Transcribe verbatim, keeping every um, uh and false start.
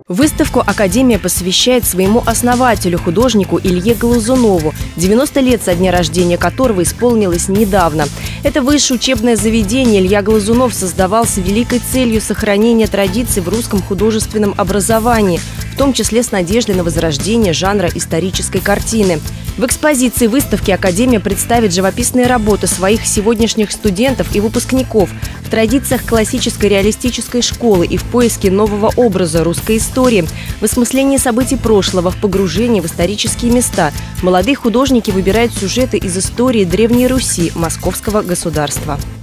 Выставку Академия посвящает своему основателю, художнику Илье Глазунову, девяносто лет со дня рождения которого исполнилось недавно. Это высшее учебное заведение Илья Глазунов создавал с великой целью сохранения традиций в русском художественном образовании, в том числе с надеждой на возрождение жанра исторической картины. В экспозиции выставки Академия представит живописные работы своих сегодняшних студентов и выпускников в традициях классической реалистической школы и в поиске нового образа русской истории, в осмыслении событий прошлого, в погружении в исторические места. Молодые художники выбирают сюжеты из истории Древней Руси, Московского государства.